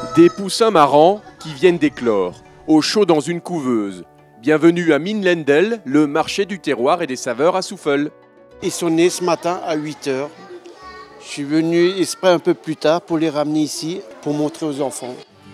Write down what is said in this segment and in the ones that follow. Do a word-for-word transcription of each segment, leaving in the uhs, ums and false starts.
Des poussins marrants qui viennent d'éclore, au chaud dans une couveuse. Bienvenue à Minlendel, le marché du terroir et des saveurs à Souffel. Ils sont nés ce matin à huit heures. Je suis venu exprès un peu plus tard pour les ramener ici, pour montrer aux enfants.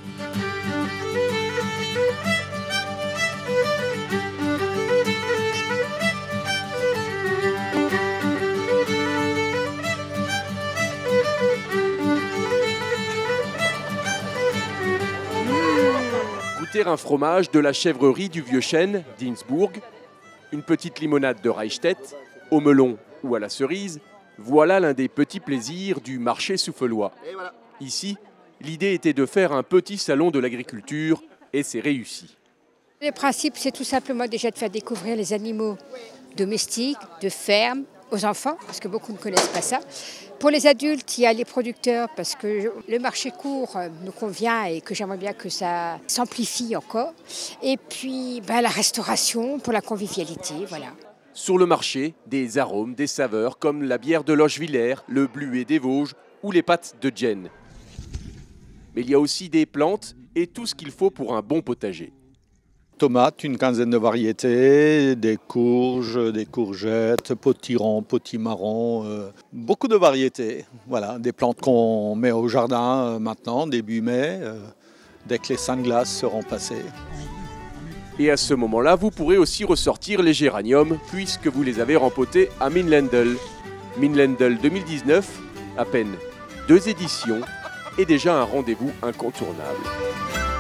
Goûter un fromage de la chèvrerie du Vieux-Chêne d'Innsbruck, une petite limonade de Reichstätt, au melon ou à la cerise, voilà l'un des petits plaisirs du marché souffelois. Ici, l'idée était de faire un petit salon de l'agriculture et c'est réussi. Le principe, c'est tout simplement déjà de faire découvrir les animaux domestiques, de ferme, aux enfants, parce que beaucoup ne connaissent pas ça. Pour les adultes, il y a les producteurs, parce que le marché court nous convient et que j'aimerais bien que ça s'amplifie encore. Et puis ben, la restauration pour la convivialité, voilà. Sur le marché, des arômes, des saveurs comme la bière de Lochwiller, le bluet des Vosges ou les pâtes de Gênes. Mais il y a aussi des plantes et tout ce qu'il faut pour un bon potager. Tomates, une quinzaine de variétés, des courges, des courgettes, potirons, potimarrons, euh, beaucoup de variétés. Voilà, des plantes qu'on met au jardin euh, maintenant, début mai, euh, dès que les saints de glace seront passés. Et à ce moment-là, vous pourrez aussi ressortir les géraniums, puisque vous les avez rempotés à Minlendel. Minlendel deux mille dix-neuf, à peine deux éditions, et déjà un rendez-vous incontournable.